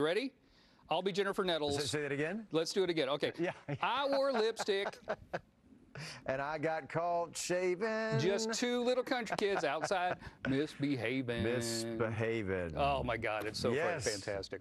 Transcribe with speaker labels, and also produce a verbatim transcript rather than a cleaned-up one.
Speaker 1: Ready? I'll be Jennifer Nettles.
Speaker 2: Say, say that again?
Speaker 1: Let's do it again. Okay.
Speaker 2: Yeah.
Speaker 1: I wore lipstick.
Speaker 2: And I got caught shaving.
Speaker 1: Just two little country kids outside misbehaving.
Speaker 2: Misbehaving.
Speaker 1: Oh, my God. It's so
Speaker 2: Yes.
Speaker 1: fantastic.